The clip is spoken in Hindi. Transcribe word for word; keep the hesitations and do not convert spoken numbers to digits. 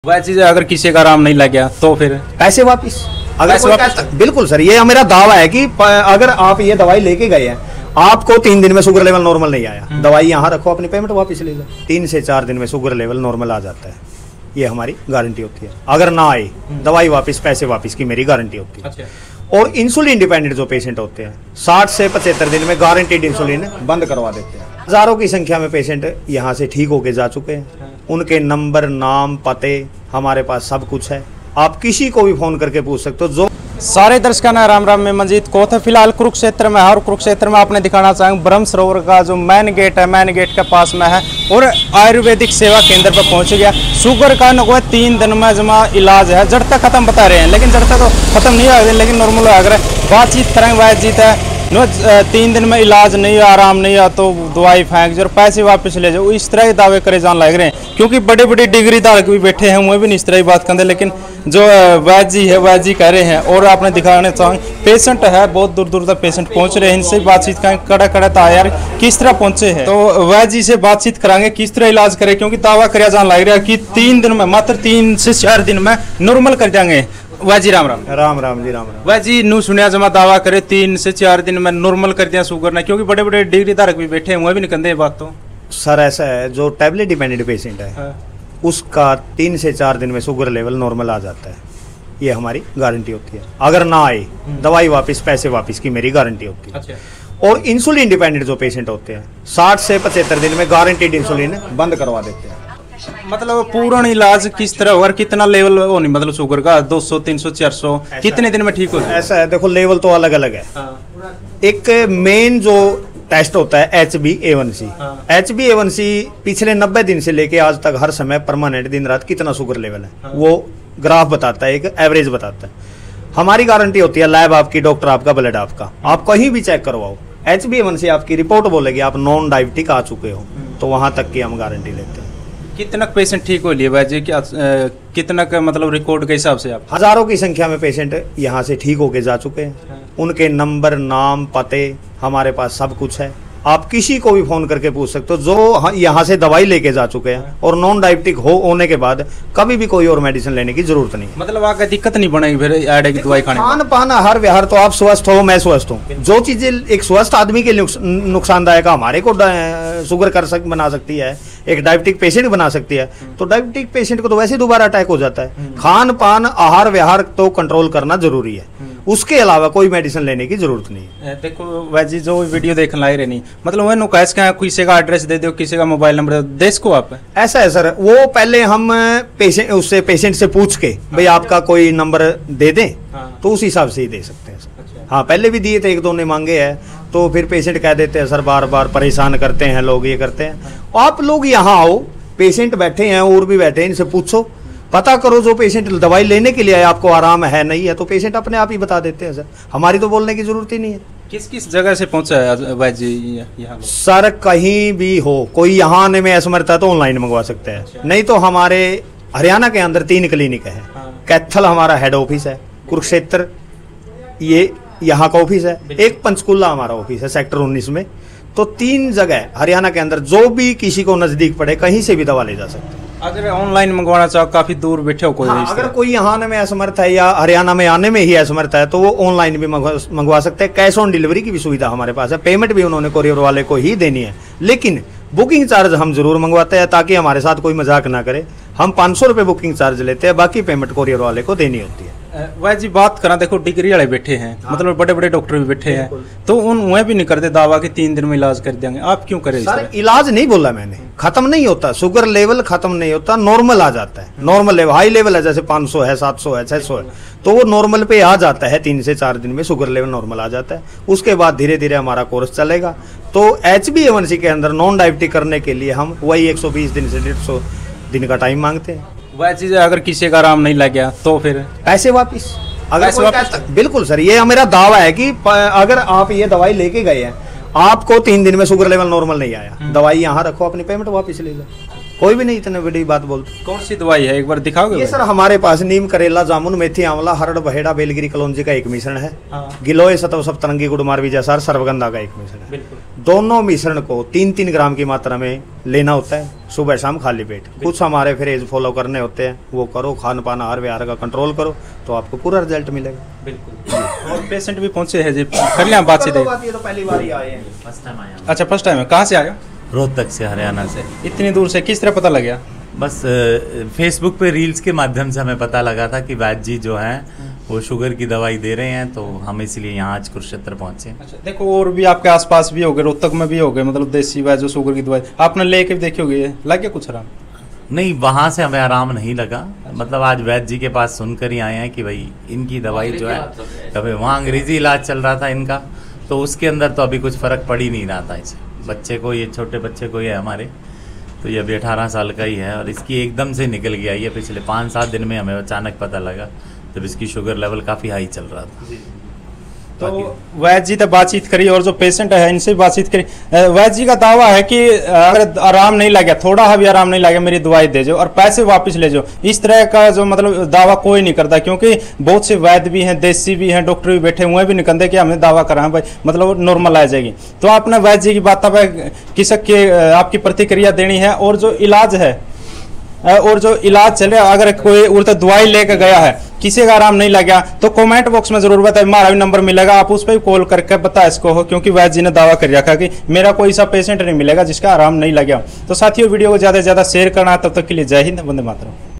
वह चीज अगर किसी का आराम नहीं लग गया तो फिर पैसे वापिस। अगर पैसे वापिस बिल्कुल सर, ये मेरा दावा है कि अगर आप ये दवाई लेके गए हैं, आपको तीन दिन में शुगर लेवल नॉर्मल नहीं आया, दवाई यहाँ रखो, अपनी पेमेंट वापस ले जाओ। तीन से चार दिन में शुगर लेवल नॉर्मल आ जाता है, ये हमारी गारंटी होती है। अगर ना आए दवाई वापस, पैसे वापस की मेरी गारंटी होती है। अच्छा। और इंसुलिन डिपेंडेंट जो पेशेंट होते हैं, साठ से पचहत्तर दिन में गारंटीड इंसुलिन बंद करवा देते हैं। हजारों की संख्या में पेशेंट यहाँ से ठीक होके जा चुके हैं। उनके नंबर, नाम, पते हमारे पास सब कुछ है। आप किसी को भी फोन करके पूछ सकते हो। जो सारे दर्शकों ने राम राम, में मंजीत को थे फिलहाल कुरुक्षेत्र में है और कुरुक्षेत्र में आपने दिखाना चाहेंगे ब्रह्म सरोवर का जो मेन गेट है, मेन गेट के पास में है और आयुर्वेदिक सेवा केंद्र पर पहुंच गया। शुगर का न तीन दिन में जमा इलाज है, जड़ तक खत्म बता रहे हैं, लेकिन जड़ तक तो खत्म नहीं होगा, लेकिन नॉर्मल अगर बातचीत करेंगे बातचीत है नो तीन दिन में इलाज नहीं, आराम नहीं आ तो दवाई फेंक जो पैसे वापस ले जाओ, इस तरह के दावे करे जान लग रहे हैं। क्योंकि बड़े बड़े डिग्री धारक भी बैठे हैं, वो भी नहीं इस तरह की बात करते, लेकिन जो वैद्य जी है वैद्य जी कह रहे हैं। और आपने दिखाने चाहेंगे पेशेंट है, बहुत दूर दूर तक पेशेंट पहुंच रहे हैं, इनसे बातचीत करेंगे कड़ा कड़ा था यार किस तरह पहुंचे हैं, तो वैद्य जी से बातचीत कराएंगे किस तरह इलाज करे। क्योंकि दावा कर जान लग रहा है कि तीन दिन में, मात्र तीन से चार दिन में नॉर्मल कर देंगे। वाह जी राम राम। राम राम जी राम राम। वाह जी नू सुनिया जमा दावा करे तीन से चार दिन में नॉर्मल कर दिया शुगर ना, क्योंकि बड़े बड़े डिग्री धारक भी बैठे हैं, वो भी नहीं कहते बात। तो सर ऐसा है, जो टैबलेट डिपेंडेंट पेशेंट है हाँ। उसका तीन से चार दिन में शुगर लेवल नॉर्मल आ जाता है, ये हमारी गारंटी होती है। अगर ना आए दवाई वापस, पैसे वापस की मेरी गारंटी होती है। अच्छा। और इंसुलिन डिपेंडेंट जो पेशेंट होते हैं, साठ से पचहत्तर दिन में गारंटीड इंसुलिन बंद करवा देते हैं। मतलब पूर्ण इलाज किस तरह और कितना लेवल हो नहीं, मतलब शुगर का दो सौ, तीन सौ, चार सौ कितने दिन में ठीक हो जाए? ऐसा है, देखो लेवल तो अलग अलग है हाँ। एक मेन जो टेस्ट होता है H B A one C, H B A one C पिछले नब्बे दिन से लेके आज तक हर समय परमानेंट दिन रात कितना शुगर लेवल है हाँ। वो ग्राफ बताता है, एक एवरेज बताता है। हमारी गारंटी होती है, लैब आपकी, डॉक्टर आपका, ब्लड आपका, आप कहीं भी चेक करवाओ, H B A one C आपकी रिपोर्ट बोलेगी आप नॉन डायबिटिक आ चुके हो, तो वहां तक की हम गारंटी लेते हैं। कितना पेशेंट ठीक हो लिए भाई क्या, कितना का मतलब रिकॉर्ड के हिसाब से आप? हजारों की संख्या में पेशेंट यहाँ से ठीक होके जा चुके हैं। हाँ। उनके नंबर, नाम, पते हमारे पास सब कुछ है। आप किसी को भी फोन करके पूछ सकते हो, जो यहाँ से दवाई लेके जा चुके हैं और नॉन डायबिटिक हो होने के बाद कभी भी कोई और मेडिसिन लेने की जरूरत नहीं। मतलब आगे दिक्कत नहीं बनेगी फिर ऐड की दवाई खाने? खान पान, हर व्यवहार तो आप स्वस्थ हो, मैं स्वस्थ हूँ। जो चीजें एक स्वस्थ आदमी के लिए नुकसानदायक हमारे को शुगर कर सक बना सकती है, एक डायबिटिक पेशेंट बना सकती है, तो डायबिटिक पेशेंट को तो वैसे दोबारा अटैक हो जाता है। खान पान, आहार व्यवहार तो कंट्रोल करना जरूरी है, उसके अलावा कोई मेडिसिन लेने की जरूरत नहीं है। देखो वैसे जो वीडियो देखने ला रहे नहीं, मतलब वह कैसे का किसी का एड्रेस दे दो, किसी का मोबाइल नंबर दे दो, देश को आप ऐसा है सर, वो पहले हम पेशेंट उससे पेशेंट से पूछ के भाई आपका कोई नंबर दे दें हाँ। तो उस हिसाब से ही दे सकते हैं सर। अच्छा। हाँ पहले भी दिए थे, एक दो ने मांगे हैं, तो फिर पेशेंट कह देते हैं सर बार बार परेशान करते हैं लोग, ये करते हैं। हाँ। आप लोग यहाँ आओ, पेशेंट बैठे हैं और भी बैठे हैं, इनसे पूछो, पता करो। जो पेशेंट दवाई लेने के लिए आए, आपको आराम है नहीं है, तो पेशेंट अपने आप ही बता देते हैं सर, हमारी तो बोलने की जरूरत ही नहीं है। किस किस जगह से पहुंचा है भाई जी यहाँ? सर कहीं भी हो, कोई यहाँ आने में असमर्थ है तो ऑनलाइन मंगवा सकते हैं। अच्छा। नहीं तो हमारे हरियाणा के अंदर तीन क्लिनिक है हाँ। कैथल हमारा हेड ऑफिस है, कुरुक्षेत्र ये यहाँ का ऑफिस है, एक पंचकुला हमारा ऑफिस है सेक्टर उन्नीस में। तो तीन जगह हरियाणा के अंदर, जो भी किसी को नजदीक पड़े कहीं से भी दवा ले जा सकते हैं। अगर ऑनलाइन मंगवाना चाहो, काफी दूर बैठे हो कोई हाँ, अगर कोई यहाँ आने में असमर्थ है या हरियाणा में आने में ही असमर्थ है तो वो ऑनलाइन भी मंगवा सकते हैं। कैश ऑन डिलीवरी की भी सुविधा हमारे पास है, पेमेंट भी उन्होंने कोरियर वाले को ही देनी है, लेकिन बुकिंग चार्ज हम जरूर मंगवाते हैं ताकि हमारे साथ कोई मजाक ना करे। हम पाँच सौ रुपये बुकिंग चार्ज लेते हैं, बाकी पेमेंट कोरियर वाले को देनी होती है। वह जी बात करा, देखो डिग्री वाले बैठे हैं हाँ। मतलब बड़े बड़े डॉक्टर भी बैठे हैं, तो उन वह भी नहीं करते दावा कि तीन दिन में इलाज कर देंगे, आप क्यों करें? सर इलाज नहीं बोला मैंने, खत्म नहीं होता, शुगर लेवल खत्म नहीं होता, नॉर्मल आ जाता है। नॉर्मल लेवल, हाई लेवल है जैसे पाँच सौ है, सात सौ है, छह सौ है, तो वो नॉर्मल पे आ जाता है। तीन से चार दिन में शुगर लेवल नॉर्मल आ जाता है। उसके बाद धीरे धीरे हमारा कोर्स चलेगा। तो H B A one C के अंदर नॉन डायबिटिक करने के लिए हम वही एक सौ बीस दिन से डेढ़ सौ दिन का टाइम मांगते हैं। वह चीज अगर किसी का आराम नहीं लग गया तो फिर पैसे वापिस। अगर वापस बिल्कुल सर, ये मेरा दावा है कि अगर आप ये दवाई लेके गए हैं, आपको तीन दिन में शुगर लेवल नॉर्मल नहीं आया, दवाई यहाँ रखो, अपनी पेमेंट वापस ले जाओ, कोई भी नहीं इतने बड़ी बात बोलते। कौन सी दवाई है एक बार दिखाओगे? ये सर हमारे पास नीम, करेला, जामुन, मेथी, आंवला, हरड़, बहेड़ा, बेलगिरी, कलौंजी का एक मिश्रण है। हाँ। गिलोय, सतव, सप्तरंगी, गुड़मार, विजयसार, सर्वगंधा का एक मिश्रण है। दोनों मिश्रण को तीन तीन ग्राम की मात्रा में लेना होता है, सुबह शाम खाली पेट। कुछ हमारे फ्रेज फॉलो करने होते हैं, वो करो, खान पान आहार विहार का कंट्रोल करो, तो आपको पूरा रिजल्ट मिलेगा। बिल्कुल। और पेशेंट भी पहुंचे हैं जी, कर लिया बातचीत। ये तो पहली बार ही आए हैं, फर्स्ट टाइम आया हूँ। अच्छा, फर्स्ट टाइम है। कहाँ से आए हो? रोहतक से, हरियाणा से। इतनी दूर से किस तरह पता लग गया? बस फेसबुक पे रील्स के माध्यम से हमें पता लगा था कि वैद्य जी जो हैं वो शुगर की दवाई दे रहे हैं, तो हम इसलिए यहाँ आज कुरुक्षेत्र पहुँचे। अच्छा, देखो और भी आपके आसपास भी हो गए, रोहतक में भी हो गए, मतलब देसी वैद्य जो शुगर की दवाई आपने लेके भी देखी होगी, लग गया कुछ आराम? नहीं, वहाँ से हमें आराम नहीं लगा। मतलब आज वैद्य जी के पास सुनकर ही आए हैं कि भाई इनकी दवाई जो है, अभी वहाँ अंग्रेजी इलाज चल रहा था इनका, तो उसके अंदर तो अभी कुछ फ़र्क पड़ ही नहीं रहा था इसे। बच्चे को, ये छोटे बच्चे को, ये हमारे, तो ये अभी अठारह साल का ही है और इसकी एकदम से निकल गया। ये पिछले पाँच सात दिन में हमें अचानक पता लगा जब इसकी शुगर लेवल काफ़ी हाई चल रहा था। तो वैद्य जी तो बातचीत करी और जो पेशेंट है इनसे बातचीत करी। वैद्य जी का दावा है कि अगर आराम नहीं लगे, थोड़ा भी आराम नहीं लगे, मेरी दवाई दे जो और पैसे वापस ले जाओ। इस तरह का जो मतलब दावा कोई नहीं करता, क्योंकि बहुत से वैद्य भी हैं, देसी भी हैं, डॉक्टर भी बैठे हुए भी नहीं कहते कि हमने दावा करा है भाई मतलब नॉर्मल आ जाएगी। तो आपने वैद्य जी की बात पर किस के आपकी प्रतिक्रिया देनी है, और जो इलाज है और जो इलाज चले, अगर कोई उल्टा दवाई लेकर गया है, किसी का आराम नहीं लगा, तो कमेंट बॉक्स में जरूर बताए, हमारा भी नंबर मिलेगा, आप उस पर कॉल करके बता इसको हो, क्योंकि वैद्य जी ने दावा कर रखा कि मेरा कोई सा पेशेंट नहीं मिलेगा जिसका आराम नहीं लगा। तो साथियों, वीडियो को ज़्यादा से ज़्यादा शेयर करना है। तब तक के लिए जय हिंद, वंदे मातरम।